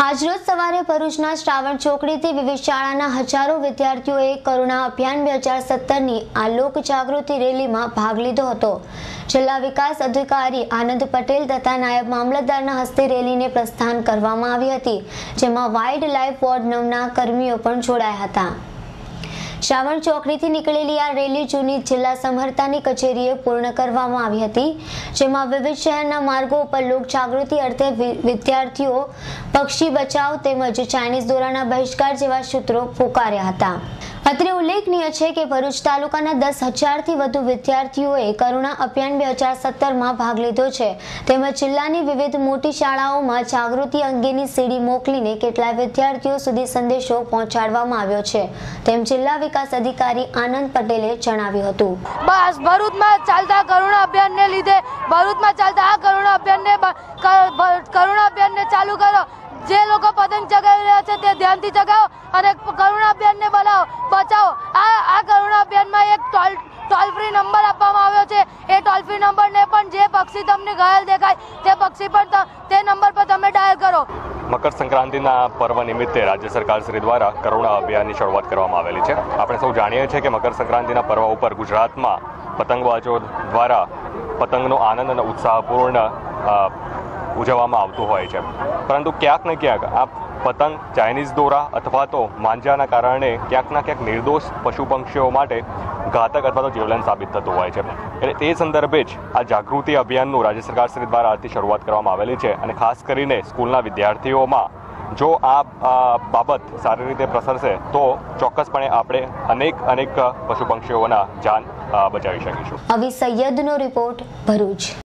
આજરોજ સવારે ભરૂચના શ્રાવણ ચોકડીથી વિવિધ શાળાના હજારો વિદ્યાર્થીઓએ કરુણા અભિયાન 2017ની આ લોક જાગૃતિ રેલીમાં ભાગ લીધો હતો। જિલ્લા વિકાસ અધિકારી આનંદ પટેલ તથા નાયબ મામલતદારના હસ્તે રેલીને પ્રસ્થાન કરવામાં આવી હતી, જેમાં વાઇલ્ડ લાઇફ વોર્ડ 9ના કર્મીઓ પણ જોડાયા હતા। श्रावण चौकड़ी निकलेली आ रेली जूनी जिला समहर्तानी कचेरीए पूर्ण करवामां आवी हती, जेमां विविध शहरना मार्गो पर लोक जागृति अर्थे विद्यार्थीओ पक्षी बचाव तेमज चाइनीज दोराना बहिष्कार जेवा सूत्रो पुकार्या हता। અત્રે ઉલ્લેખનીય છે કે ભરૂચ તાલુકાના 10,000થી વધુ વિદ્યાર્થીઓએ કરુણા અભિયાન 2017માં ભાગ લીધો છે, તેમજ જિલ્લાની વિવિધ મોટી શાળાઓમાં જાગૃતિ અંગેની સીડી મોકલીને કેટલાય વિદ્યાર્થીઓ સુધી સંદેશો પહોંચાડવામાં આવ્યો છે, તેમ જિલ્લા વિકાસ અધિકારી આનંદ પટેલે જણાવ્યું હતું। બસ ભરૂચમાં ચાલતા કરુણા અભિયાનને લીધે ભરૂચમાં ચાલતા આ કરુણા અભિયાનને ચાલુ કરો। જે લોકો પતંગ ચગાવી રહ્યા છે તે ધ્યાનથી ચગાવો અને કરુણા અભિયાનને બચાવો। આ કરુણા અભિયાનમાં એક ટોલ ફ્રી નંબર આપવામાં આવ્યો છે। એ ટોલ ફ્રી નંબરને પણ જે પક્ષી તમને ઘાયલ દેખાય તે પક્ષી પણ તે નંબર પર તમે ડાયલ કરો। મકર સંક્રાંતિના પર્વ નિમિત્તે રાજ્ય સરકાર શ્રી દ્વારા કરુણા અભિયાનની શરૂઆત કરવામાં આવેલી છે। આપણે સૌ જાણીએ છીએ કે મકર સંક્રાંતિના પર્વ ઉપર ગુજરાતમાં પતંગબાજો દ્વારા પતંગનો આનંદ અને ઉત્સાહપૂર્ણ ઉજવવામાં આવતું હોય છે, પરંતુ ક્યાંક ને ક્યાંક આ પતંગ ચાઇનીઝ દોરા અથવા તો માંજાના કારણે ક્યાંક ના ક્યાંક નિર્દોષ પશુ પક્ષીઓ માટે ઘાતક અથવા તો જીવલેણ સાબિત થતું હોય છે। એટલે તે સંદર્ભે જ આ જાગૃતિ અભિયાનનું રાજ્ય સરકાર શ્રી દ્વારા આજથી શરૂઆત કરવામાં આવેલી છે અને ખાસ કરીને સ્કૂલના વિદ્યાર્થીઓમાં જો આ બાબત સારી રીતે પ્રસરશે તો ચોક્કસપણે આપણે અનેક પશુ પક્ષીઓના જાન બચાવી શકીશું। અવી સૈયદનો રિપોર્ટ, ભરૂચ।